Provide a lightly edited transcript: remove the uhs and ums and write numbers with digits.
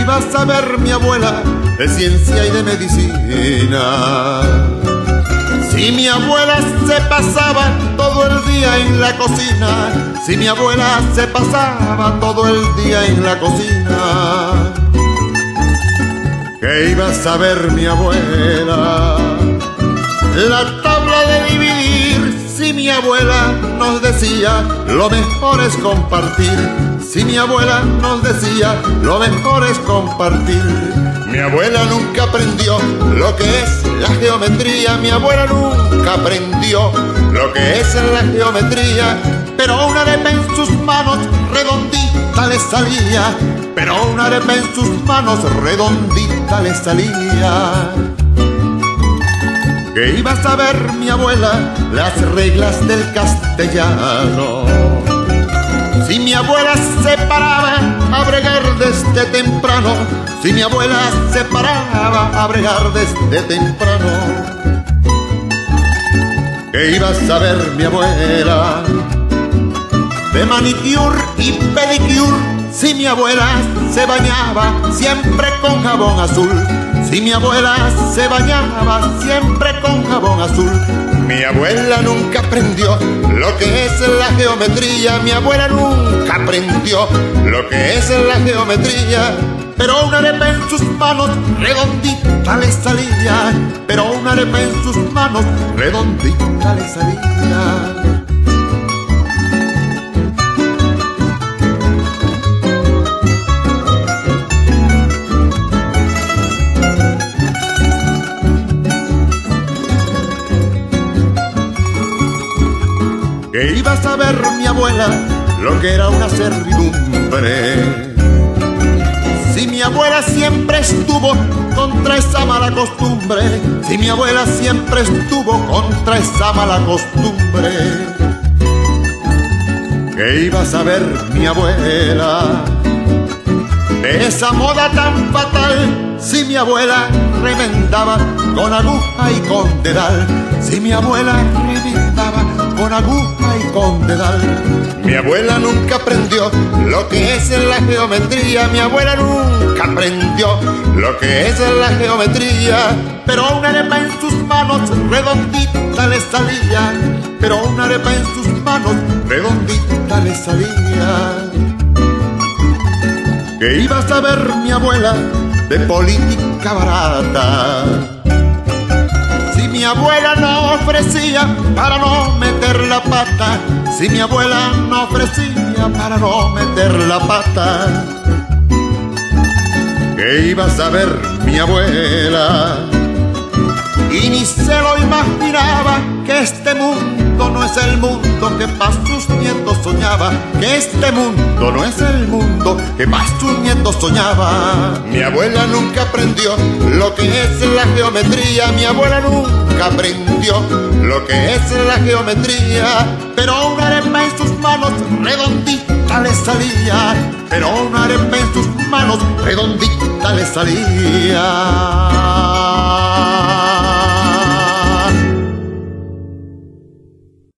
iba a saber mi abuela de ciencia y de medicina? Si mi abuela se pasaba todo el día en la cocina, si mi abuela se pasaba todo el día en la cocina, ¿qué iba a saber mi abuela? La tabla de dividir, si mi abuela nos decía, lo mejor es compartir. Si mi abuela nos decía, lo mejor es compartir. Mi abuela nunca aprendió lo que es la geometría. Mi abuela nunca aprendió lo que es la geometría. Pero una arepa en sus manos redondita le salía. Pero una arepa en sus manos redondita le salía. ¿Qué iba a saber mi abuela las reglas del castellano? Si mi abuela se paraba a bregar desde temprano, si mi abuela se paraba a bregar desde temprano, ¿qué iba a saber mi abuela de manicure y pedicure? Si mi abuela se bañaba siempre con jabón azul, si mi abuela se bañaba siempre con jabón azul. Mi abuela nunca aprendió lo que es la geometría. Mi abuela nunca aprendió lo que es la geometría. Pero una arepa en sus manos redondita le salía. Pero una arepa en sus manos redondita le salía. ¿Qué iba a saber mi abuela lo que era una servidumbre? Si mi abuela siempre estuvo contra esa mala costumbre, si mi abuela siempre estuvo contra esa mala costumbre, ¿qué iba a saber mi abuela de esa moda tan fatal? Si mi abuela remendaba con aguja y con dedal, si mi abuela remendaba con aguja y con dedal. Mi abuela nunca aprendió lo que es la geometría. Mi abuela nunca aprendió lo que es la geometría. Pero una arepa en sus manos redondita le salía. Pero una arepa en sus manos redondita le salía. ¿Qué iba a saber mi abuela de política barata? Si mi abuela no ofrecía para no meter la pata, si mi abuela no ofrecía para no meter la pata, ¿qué iba a saber mi abuela? Y ni se lo imaginaba que este mundo no es el mundo que para sus nietos soñaba, que este mundo no es el mundo que para sus nietos soñaba. Mi abuela nunca aprendió lo que es la geometría. Mi abuela nunca aprendió lo que es la geometría. Pero una arepa en sus manos redondita le salía. Pero una arepa en sus manos redondita le salía.